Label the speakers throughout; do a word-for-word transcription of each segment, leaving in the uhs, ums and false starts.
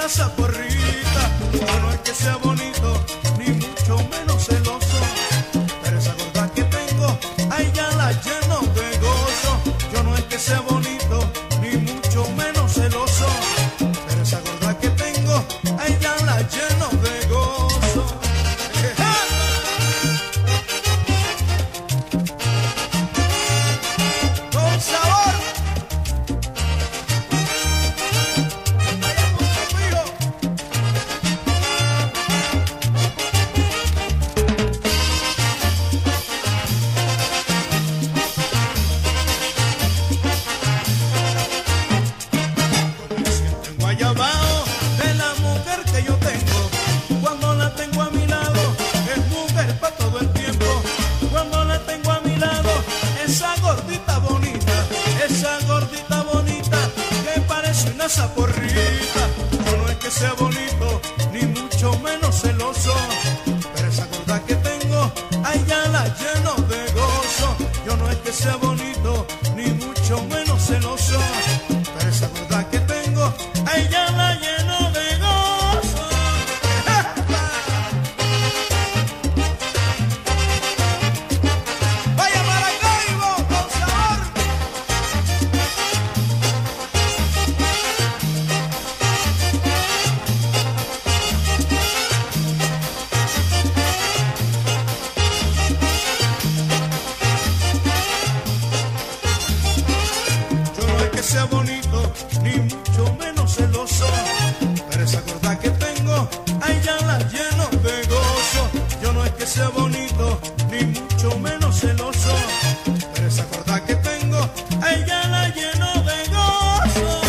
Speaker 1: esa porrita. Yo no es que sea bonito, ni mucho menos celoso, pero esa gorda que tengo, ahí ya la lleno de gozo. Yo no es que sea bonito, ni mucho menos celoso, pero esa gorda que tengo, ahí ya la lleno de gozo. Con sabor. Guayabao de la mujer que yo tengo, cuando la tengo a mi lado, es mujer para todo el tiempo. Cuando la tengo a mi lado, esa gordita bonita, esa gordita bonita, que parece una zaporrita. Yo no es que sea bonito, ni mucho menos celoso, pero esa gorda que tengo, ahí ya la lleno de gozo. Yo no es que sea bonito, ni mucho menos celoso, pero esa gorda que tengo, ahí ya la lleno de gozo. Vaya Maracaibo con sabor. Yo no es que sea bonito, ni mucho menos celoso, pero esa gorda que tengo, ahí ya la lleno de gozo. Yo no es que sea bonito, ni mucho menos celoso, pero esa gorda que tengo, ahí ya la lleno de gozo.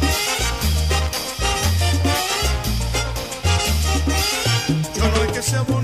Speaker 1: Yo no es que sea bonito,